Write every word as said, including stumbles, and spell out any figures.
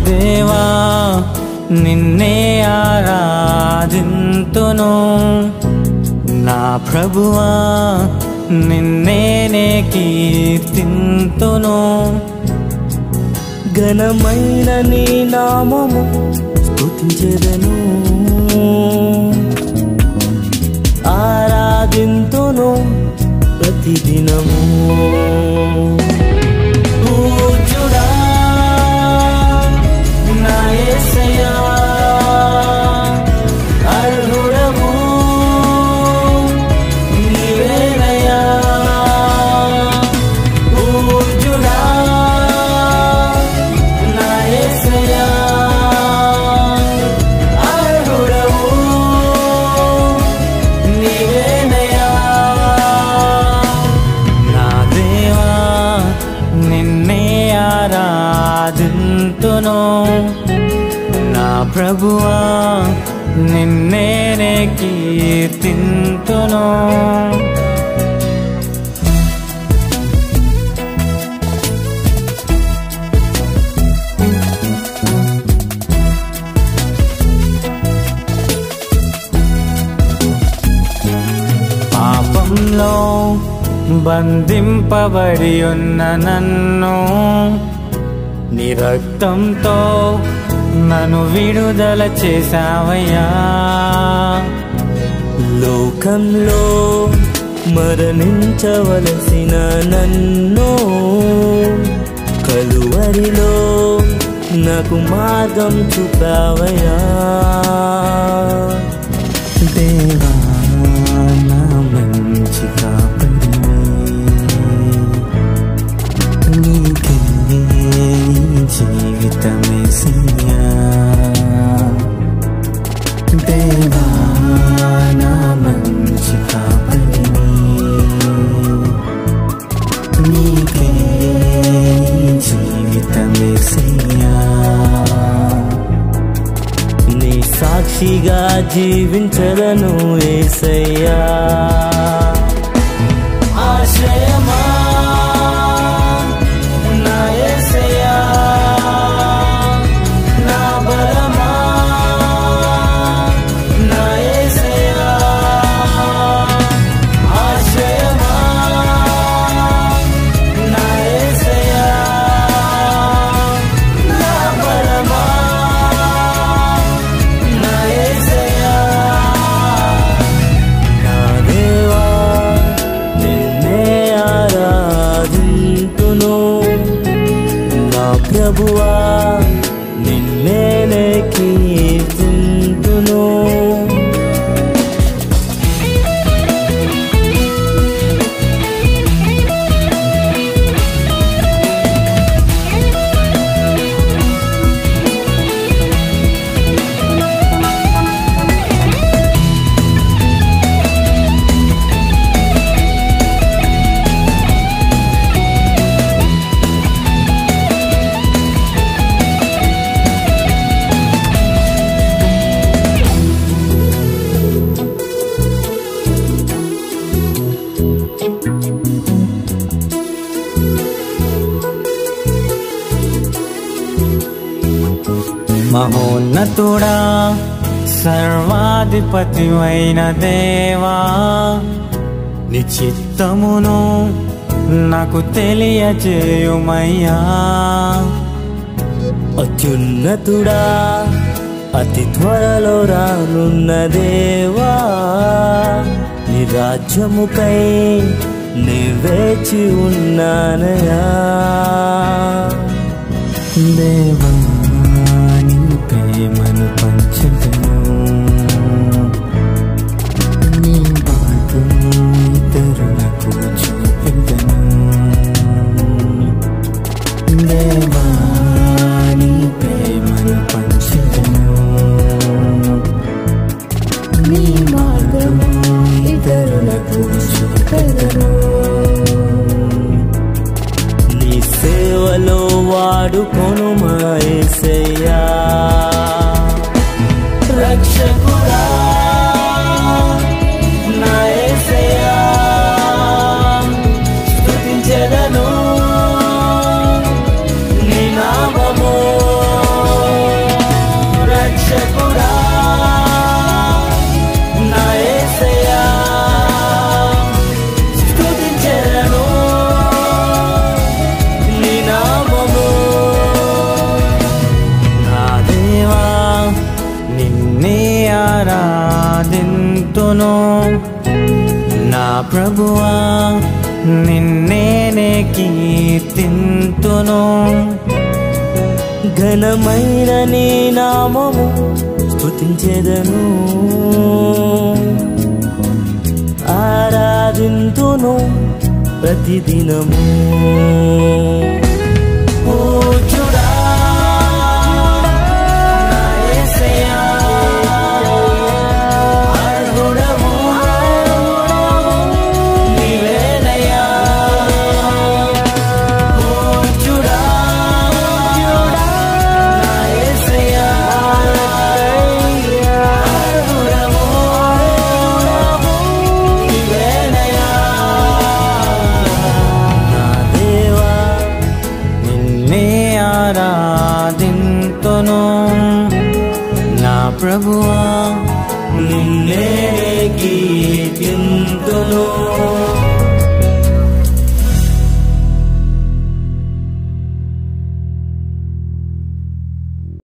దేవా నిన్నే ఆరాధింతును, నా ప్రభువా నిన్నే కీర్తింతును. ఘనమైన నీ నామము స్తుతించెదను, ఆరాధింతును ప్రతిదినము. పూజ్యుడా నా యేసయ్యా, అర్హుడవు నీవేనయ్యా. పూజ్యుడా నా యేసయ్యా, అర్హుడవు నీవేనయ్యా. నా దేవా నిన్నే ఆరాధింతును, నా ప్రభువా నిన్నే కీర్తింతును. పాపంలో బంధింపబడి ఉన్న నన్ను నీ రక్తంతో నన్ను విడుదల చేసావయ్యా. లోకంలో మరణించవలసిన నన్ను కలువరిలో నాకు మార్గం చూపావయ్యా. దేవా నా మంచి కాపరివై, నీకే జీవితమేసయ్యా. దేవా నా మంచి కాపరివై, నీకే జీవితమేసయ్యా. నీ సాక్షిగా జీవించదను యేసయ్యా. ఆశ్రయమా నా యేసయ్యా, నా బలమా నా యేసయ్యా. ఆశ్రయమా నా యేసయ్యా, నా బలమా నా యేసయ్యా. నా దేవా నిన్నే ఆరాధింతును, నా ప్రభువా నిన్నే కీర్తింతును. మహోన్నతుడా సర్వాధిపతివైన దేవా, నీ చిత్తమును నాకు తెలియజేయుమయ్యా. అత్యున్నతుడా అతి త్వరలో రానున్న దేవా, నీ రాజ్యముకై నీ వేచి ఉన్నానయా. దేవా నీ ప్రేమను పంచదను, నీ మార్గము ఇతరులకు చూపెదను. దేవా నీ ప్రేమను పంచదను, నీ మార్గము ఇతరులకు చూపెదను. నీ సేవలో వాడుకొను మా యేసయ్యా. రక్షకుడా నా యేసయ్యా, స్తుతించెదను నీ నామము. నిన్నేనే కీర్తింతును ఘనమైన నీ నామము స్తుతించెదను ఆరాధింతును ప్రతిదినము పూజుడా నా యేసయ్యా అర్హుడవు నీవేనయ్యా పూజుడా నా యేసయ్యా అర్హుడవు నీవేనయ్యా నా దేవా నిన్నే ఆరాధింతును నా ప్రభువా నిన్నే కీర్తింతును